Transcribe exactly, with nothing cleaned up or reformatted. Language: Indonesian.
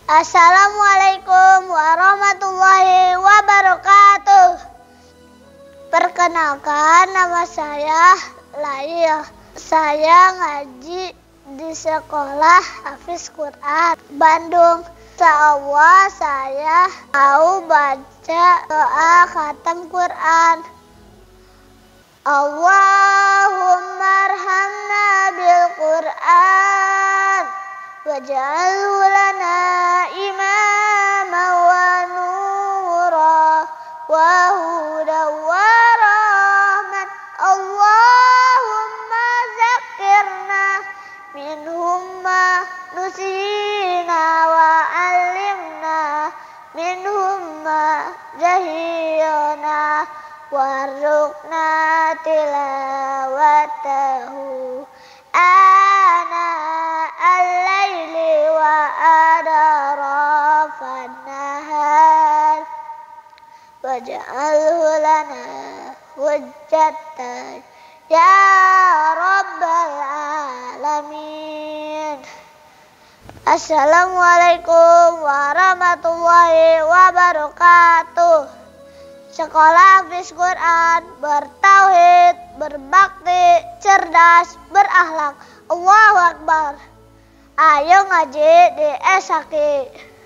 Assalamualaikum warahmatullahi wabarakatuh. Perkenalkan, nama saya Lail. Saya ngaji di sekolah Hafiz Quran Bandung. Insyaallah saya mau baca doa khatam Quran. Allahumma arhamna bil Quran waj'alhu lana imaman wa nura wa hudan wa rahman. Allahumma zakirna minhum ma nusina wa alimna minhum ma jahilna warzuqna tilawatahu ana al-laili wa adrafan nahar waj'alhu lana hujjatan ya rabbal alamin. Assalamualaikum warahmatullahi wabarakatuh. Sekolah Hafiz Quran bertauhid, berbakti, cerdas, berakhlak. Allahu Akbar. Ayo ngaji di S H Q.